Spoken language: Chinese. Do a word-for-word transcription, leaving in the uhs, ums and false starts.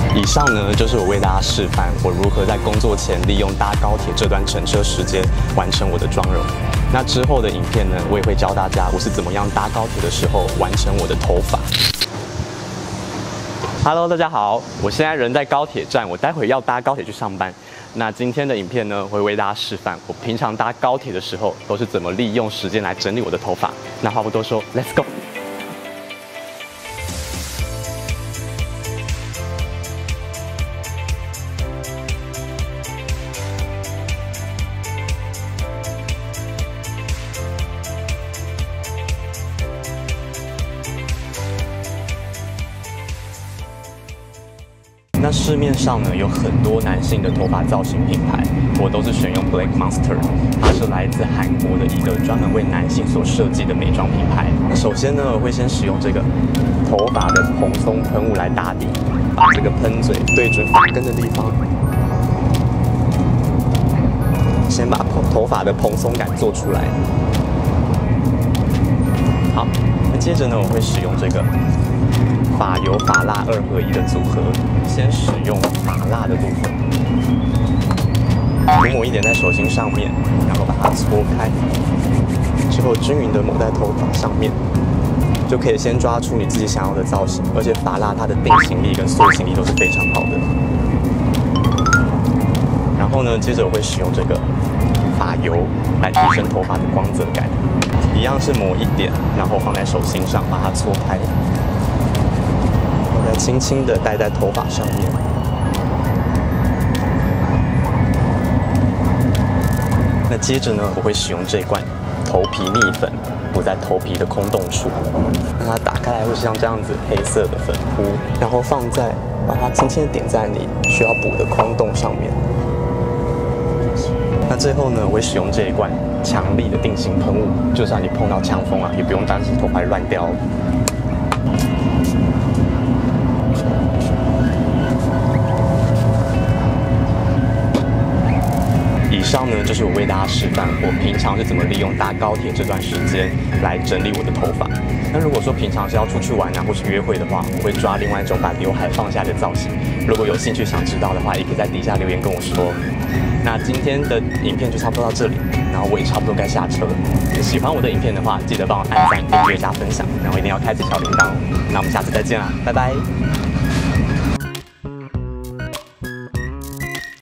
以上呢，就是我为大家示范我如何在工作前利用搭高铁这段乘车时间完成我的妆容。那之后的影片呢，我也会教大家我是怎么样搭高铁的时候完成我的头发。Hello， 大家好，我现在人在高铁站，我待会要搭高铁去上班。那今天的影片呢，我会为大家示范我平常搭高铁的时候都是怎么利用时间来整理我的头发。那话不多说 ，Let's go。那市面上呢有很多男性的头发造型品牌，我都是选用 Black Monster， 它是来自韩国的一个专门为男性所设计的美妆品牌。那首先呢，我会先使用这个头发的蓬松喷雾来打底，把这个喷嘴对准发根的地方，先把头头发的蓬松感做出来。好，那接着呢，我会使用这个发油发蜡二合一的组合，先使用发蜡的部分，涂抹一点在手心上面，然后把它搓开，之后均匀的抹在头发上面，就可以先抓出你自己想要的造型。而且发蜡它的定型力跟塑形力都是非常好的。然后呢，接着我会使用这个发油来提升头发的光泽感，一样是抹一点，然后放在手心上，把它搓开。再轻轻地戴在头发上面。那接着呢，我会使用这罐头皮蜜粉，补在头皮的空洞处，让它打开来会像这样子黑色的粉扑，然后放在把它轻轻地点在你需要补的空洞上面。那最后呢，我会使用这一罐强力的定型喷雾，就算你碰到强风啊，也不用担心头发乱掉。以上呢，就是我为大家示范我平常是怎么利用搭高铁这段时间来整理我的头发。那如果说平常是要出去玩啊，或是约会的话，我会抓另外一种把刘海放下的造型。如果有兴趣想知道的话，也可以在底下留言跟我说。那今天的影片就差不多到这里，然后我也差不多该下车了。喜欢我的影片的话，记得帮我按赞、订阅、加分享，然后一定要开启小铃铛。那我们下次再见啦，拜拜。